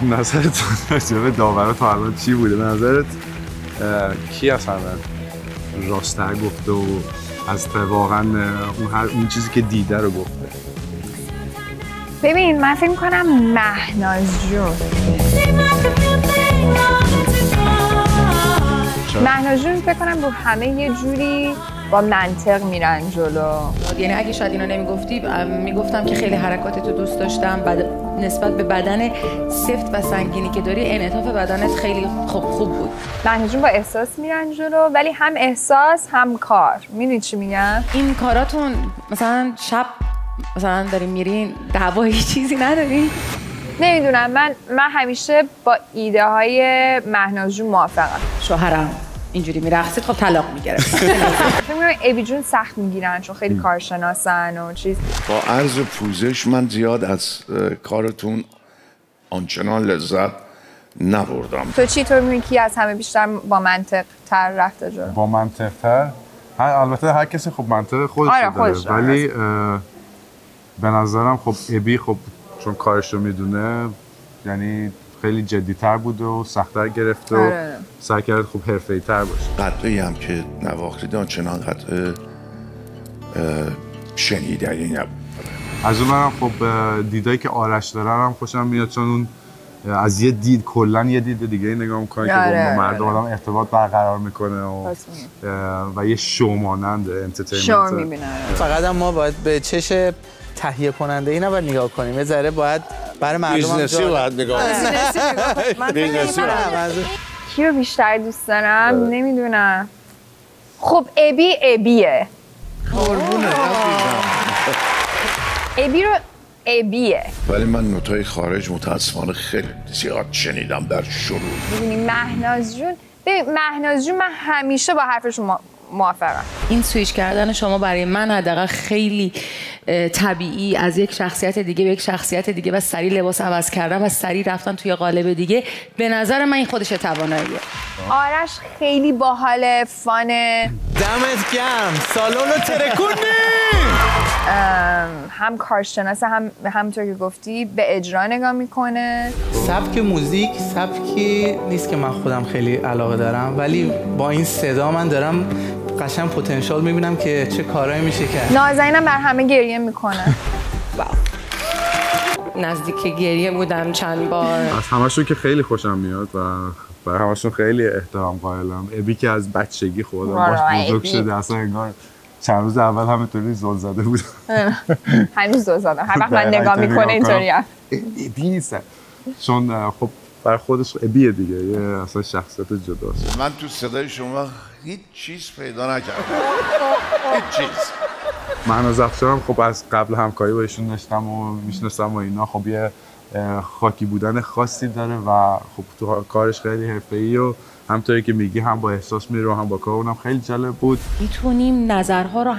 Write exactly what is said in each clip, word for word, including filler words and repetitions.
نظرت راجع به داورا تا الان چی بوده؟ به نظرت کی اصلا راست‌تر گفته و از واقعا اون هر اون چیزی که دیده رو گفته؟ ببین من فکر می‌کنم مهناز جون مهناز جون فکر کنم رو همه یه جوری با منطق میرن جلو. یعنی اگه شاید اینو نمیگفتی میگفتم که خیلی حرکاتتو دوست داشتم، بعد نسبت به بدن سفت و سنگینی که داری انعطاف بدنت خیلی خوب خوب بود. مهناز جون با احساس میرن جلو، ولی هم احساس هم کار. میدونی چی میگم؟ این کاراتون مثلا شب مثلا دارین میرین دعوایی چیزی ندارین؟ نمیدونم، من من همیشه با ایده های مهناز جون موافقم. شوهرم اینجوری میرقصید خب طلاق میگرفت. فکر می‌کنم ابی جون سخت میگیرن چون خیلی کارشناسن و چیز. با عرض پوزش من زیاد از کارتون آنچنان لذت نبردم. تو چی طور می‌بینی کی از همه بیشتر با منطق تر رفته جلو؟ با منطق تر؟ البته هر کسی خب منطق خودش آره داره، خودش ولی به نظرم خب ابی خب چون کارشو میدونه یعنی خیلی جدی‌تر بوده و سخت‌تر گرفته و سعی کرد خوب حرفه‌ای‌تر باشه. قطعی هم که نواختی آنچنان قطع شنیدنی نبود. از اون برم خب دیدایی که آرش دارن هم خوشم میاد، چون اون از یه دید کلا یه دید دیگه نگاه میکنه که با مردم آدم ارتباط برقرار میکنه و و یه شو مانند انترتینمنت شو میبینه. فقط هم ما باید به چش تهیه کننده ای نباید نگاه کنیم، یه ذره باید برای مردم بیزنسی باید نگاه کنیم. بیزنسی کی رو بیشتر دوست دارم نمیدونم. خب ابی ابیه. قربونه ابی رو ابیه. ولی من نوتای خارج متاسفانه خیلی زیاد شنیدم در شروع. می‌دونی مهناز جون، ببین مهناز جون من همیشه با حرفشون موافقم. این سویچ کردن شما برای من حداقل خیلی طبیعی از یک شخصیت دیگه به یک شخصیت دیگه و سریع لباس عوض کردن و سریع رفتن توی قالب دیگه، به نظر من این خودش تواناییه. آرش خیلی باحال، فانه. دمت گرم، سالن رو ترکونی. هم کارشناسه، هم همونطور که گفتی به اجرا نگاه میکنه. سبک موزیک سبکی نیست که من خودم خیلی علاقه دارم، ولی با این صدا من دارم قشنگ پتانسیل میبینم که چه کارایی میشه کرد. نازنینم بر همه گریه میکنه. نزدیک گریه بودم چند بار. از همشون که خیلی خوشم میاد و برای همشون خیلی احترام قائلم. ابی که از بچگی خودم باش بزرگ شده، اصلا انگار چند روز اول همینطوری زل زده بود. هنوز زل زده. هر وقت من نگاه میکنه اینطوریه. ابی نیست. چون خب برای خودش ابیه دیگه، یه اصلا شخصیت جداست. من تو صدای شما هیچ چیز پیدا نکردم. هیچ چیز. مهناز افشارم خب از قبل همکاری با ایشون داشتم و میشناسم و اینا، خب یه خاکی بودن خاصی داره و خب تو کارش خیلی حرفه‌ای و همونطوری که میگی هم با احساس میره و هم با کار، اونم خیلی جالب بود. میتونیم نظرها رو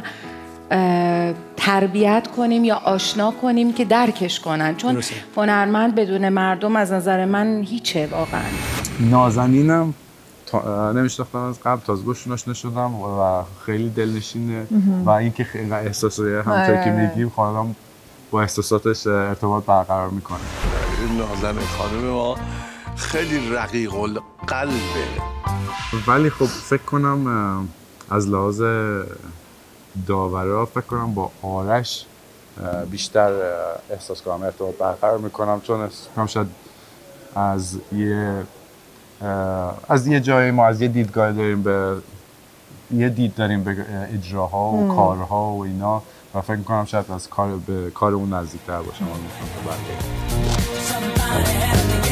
تربیت کنیم یا آشنا کنیم که درکش کنن، چون هنرمند بدون مردم از نظر من هیچه واقعا. نازنینم نمیشناختم از قبل، تازه باشون آشنا شدم و خیلی دلنشینه و اینکه خیلی احساساتی همونطوری که میگیم خانم با احساساتش ارتباط برقرار میکنه. نازنین خانم ما خیلی رقیق القلبه، ولی خب فکر کنم از لحاظ داورا فکر کنم با آرش بیشتر احساس کنم ارتباط برقرار میکنم، چون هم شاید از یه از یه جایی ما از یه دیدگاه داریم به یه دید داریم به اجراها و ام. کارها و اینا و فکر میکنم شاید از کار به کار اون نزدیکتر باشم.